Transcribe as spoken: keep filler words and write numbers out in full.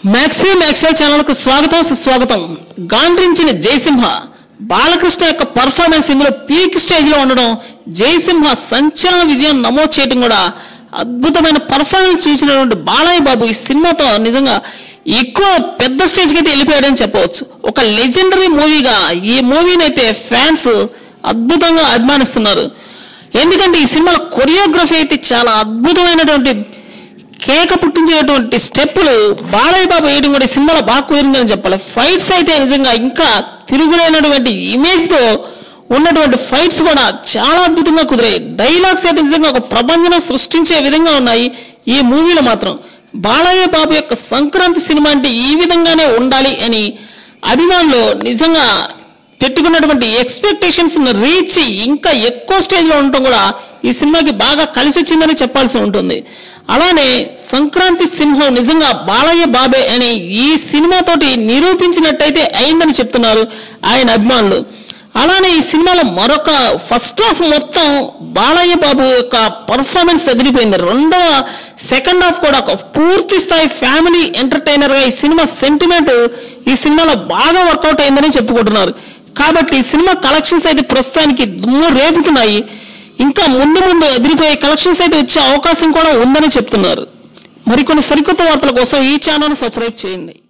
Maxi Maxwell channel को स्वागतम सुस्वागतम। गांड्रिंచిన జయసింహ బాలకృష్ణ యొక్క పర్ఫార్మెన్స్ ఇందులో పీక్ స్టేజ్ లో ఉండడం, జయసింహ సంచలన విజయం నమోదు చేయడం కూడా అద్భుతమైన పర్ఫార్మెన్స్ చూసినటువంటి బాలయ్య బాబు ఈ సినిమాతో నిజంగా ఎక్కువ పెద్ద స్టేజ్ కి వెళ్ళిపోయాడని చెప్పవచ్చు. ఒక లెజెండరీ మూవీగా ఈ మూవీని అయితే ఫ్యాన్స్ అద్భుతంగా అభిమానిస్తున్నారు. ఎందుకంటే ఈ సినిమాలో కొరియోగ్రఫీ అయితే చాలా అద్భుతమైనటువంటి కేక పుట్టించేటువంటి స్టెప్పులు బాలయ్య బాబు వేయడం కూడా ఈ సినిమాలో బాగా కుదిరిందని చెప్పాలి. ఫైట్స్ అయితే నిజంగా ఇంకా తిరుగులేనటువంటి ఇమేజ్ తో ఉన్నటువంటి ఫైట్స్ కూడా చాలా అద్భుతంగా కుదిరాయి. డైలాగ్స్ అయితే నిజంగా ఒక ప్రపంచం సృష్టించే విధంగా ఉన్నాయి. ఈ మూవీలో మాత్రం బాలయ్య బాబు యొక్క సంక్రాంతి సినిమా అంటే ఈ విధంగానే ఉండాలి అని అభిమానులు నిజంగా పెట్టుకున్నటువంటి ఎక్స్పెక్టేషన్స్ రీచ్ ఇంకా ఎక్కువ స్టేజ్ లో ఉండటం కూడా ఈ సినిమాకి బాగా కలిసి వచ్చిందని చెప్పాల్సి ఉంటుంది. అలానే సంక్రాంతి సింహం నిజంగా బాలయ్య బాబే అని ఈ సినిమాతోటి నిరూపించినట్టయితే అయిందని చెప్తున్నారు ఆయన అభిమానులు. అలానే ఈ సినిమాలో మరొక ఫస్ట్ హాఫ్ మొత్తం బాలయ్య బాబు యొక్క పర్ఫార్మెన్స్ ఎదిరిపోయింది. రెండవ సెకండ్ హాఫ్ కూడా ఒక పూర్తి స్థాయి ఫ్యామిలీ ఎంటర్టైనర్ గా ఈ సినిమా సెంటిమెంట్ ఈ సినిమాలో బాగా వర్కౌట్ అయిందని చెప్పుకుంటున్నారు. కాబట్టి ఈ సినిమా కలెక్షన్స్ అయితే ప్రస్తుతానికి దుమ్ము రేపుతున్నాయి. ఇంకా ముందు ముందు ఎదిరిపోయే కలెక్షన్స్ అయితే వచ్చే అవకాశం కూడా ఉందని చెప్తున్నారు. మరికొన్ని సరికొత్త వార్తల కోసం ఈ ఛానల్ సబ్స్క్రైబ్ చేయండి.